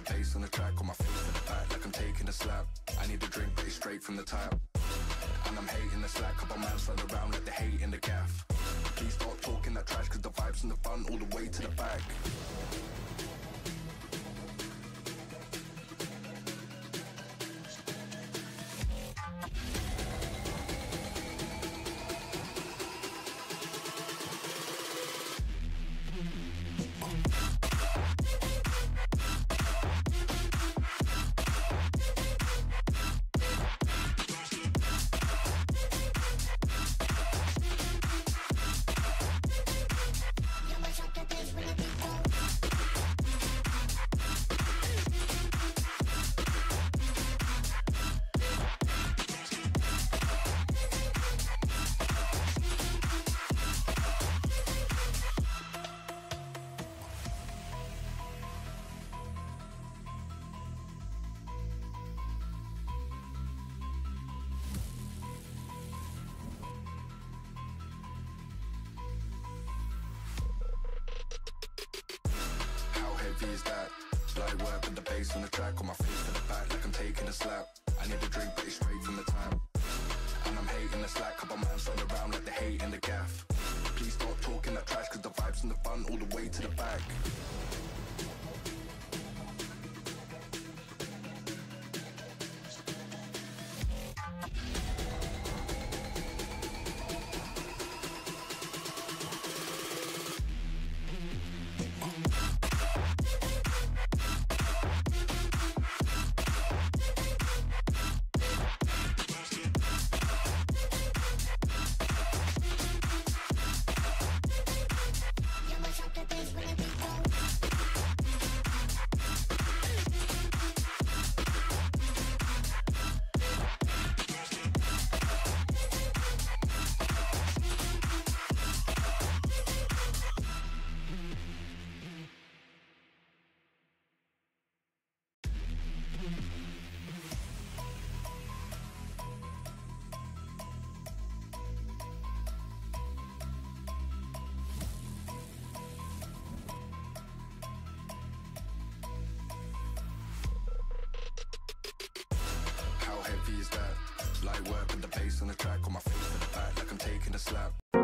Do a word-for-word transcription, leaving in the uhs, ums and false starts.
bass on the track, on my face to the back like I'm taking a slap. I need a drink, but it's straight from the tap. And I'm hating the slack, couple man run around like they hate in the gaff. Please stop talking that trash, cause the vibes in the front all the way to the back. Is that light work with the bass on the track, on my face to the back like I'm taking a slap. I need a drink, but it's straight from the tap. And I'm hating the slack, couple man run around like they hate in the gaff. Please stop talking that trash, cause the vibes in the front all the way to the back. Is that light work with the bass on the track, on my face to the back like I'm taking a slap.